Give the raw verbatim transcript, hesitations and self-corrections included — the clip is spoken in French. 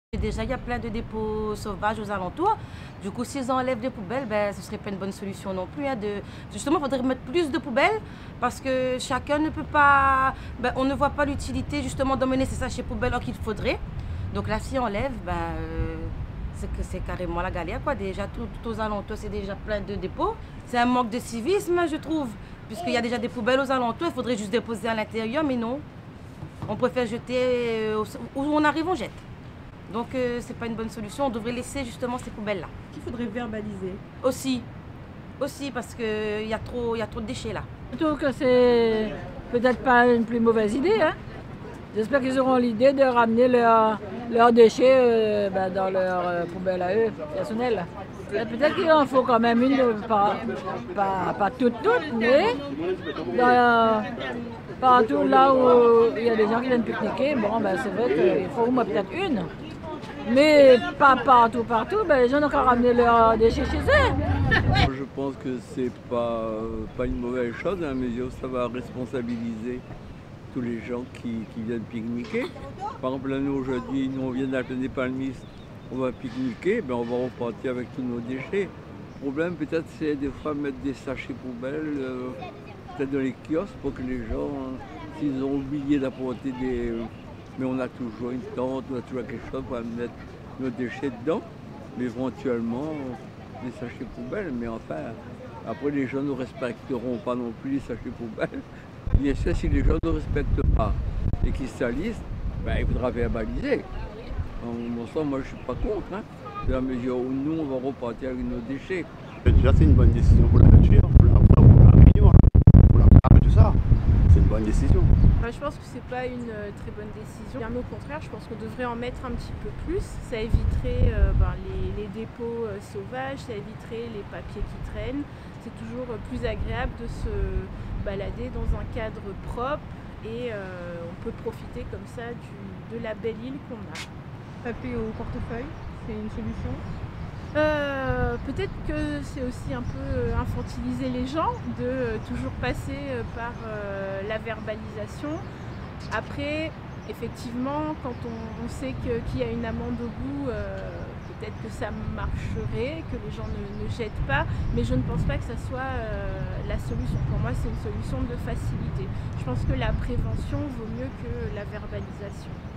Déjà, il y a plein de dépôts sauvages aux alentours. Du coup, s'ils enlèvent des poubelles, ben, ce ne serait pas une bonne solution non plus. Hein, de... Justement, il faudrait mettre plus de poubelles parce que chacun ne peut pas... Ben, on ne voit pas l'utilité justement d'emmener ces sachets poubelles alors qu'il faudrait. Donc là, si on enlève, ben, euh, c'est que c'est carrément la galère, quoi. Déjà, tout, tout aux alentours, c'est déjà plein de dépôts. C'est un manque de civisme, je trouve, puisqu'il y a déjà des poubelles aux alentours. Il faudrait juste déposer à l'intérieur, mais non. On préfère jeter euh, où on arrive, on jette. Donc euh, c'est pas une bonne solution, on devrait laisser justement ces poubelles-là. Qu'il faudrait verbaliser. Aussi, aussi parce qu'il y, a trop, y a trop de déchets là. Surtout que c'est peut-être pas une plus mauvaise idée. Hein. J'espère qu'ils auront l'idée de ramener leurs leurs déchets euh, ben, dans leurs euh, poubelles à eux, personnelles. Peut-être qu'il en faut quand même une, pas, pas, pas toutes, toutes, mais dans, partout là où il y a des gens qui viennent pique-niquer, bon, ben, c'est vrai qu'il faut au moins peut-être une. Mais pas partout, partout, ben, les gens n'ont qu'à ramener leurs déchets chez eux. Je pense que c'est pas, pas une mauvaise chose, dans la mesure où ça va responsabiliser tous les gens qui, qui viennent pique-niquer. Par exemple, là, nous aujourd'hui, nous on vient d'acheter des palmistes, on va pique-niquer, ben, on va repartir avec tous nos déchets. Le problème peut-être c'est des fois mettre des sachets poubelles, euh, peut-être dans les kiosques pour que les gens, hein, s'ils ont oublié d'apporter des... Mais on a toujours une tente, on a toujours quelque chose pour mettre nos déchets dedans, mais éventuellement des sachets poubelles. Mais enfin, après les gens ne respecteront pas non plus les sachets poubelles. Bien sûr, si les gens ne respectent pas et qu'ils salissent, ben, il faudra verbaliser. En mon sens, moi je ne suis pas contre, hein, de la mesure où nous on va repartir avec nos déchets. Déjà c'est une bonne décision pour la nature, pour la, pour la réunion, pour la plage, tout ça. C'est une bonne décision. Je pense que c'est pas une très bonne décision. Bien au contraire, je pense qu'on devrait en mettre un petit peu plus. Ça éviterait euh, ben, les, les dépôts euh, sauvages, ça éviterait les papiers qui traînent. C'est toujours plus agréable de se balader dans un cadre propre et euh, on peut profiter comme ça du, de la belle île qu'on a. Papier au portefeuille, c'est une solution? Euh, Peut-être que c'est aussi un peu infantiliser les gens de euh, toujours passer euh, par euh, la verbalisation. Après, effectivement, quand on, on sait qu'il y a une amende au bout, euh, peut-être que ça marcherait, que les gens ne, ne jettent pas, mais je ne pense pas que ça soit euh, la solution. Pour moi, c'est une solution de facilité. Je pense que la prévention vaut mieux que la verbalisation.